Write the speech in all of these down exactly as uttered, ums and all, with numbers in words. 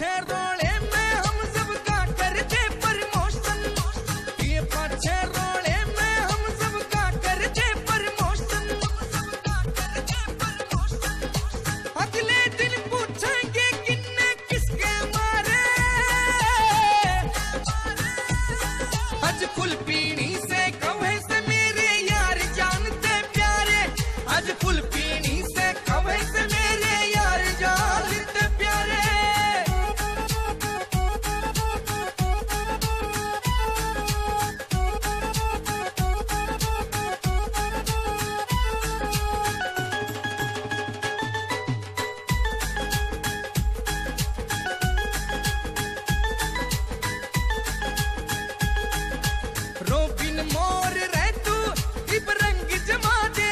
पाछे रोले में हम सबका करते प्रमोशन, ये पाछे रोले में हम सबका करते प्रमोशन। अगले दिन पूछेंगे किन्ने किसके मारे, आज फुल पीनी से कवे से मेरे यार जानते प्यारे, आज फुल पीनी से कवे से मेरे यार जानते प्यारे। रोबिन मोर रह तू इब रंग जमा दे,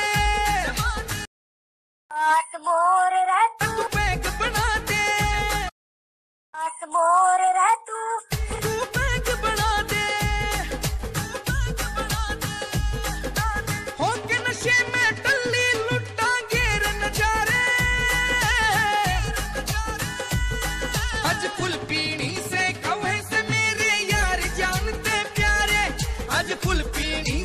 आस मोर रह तू तू बैग बना दे, आस मोर रह तू तू बैग बना दे। हो के नशे में टल्ली लुटांगे रे नजारे, आज फुल पीनी से कवे से मेरे यार जानते प्यारे, आज फुल पीनी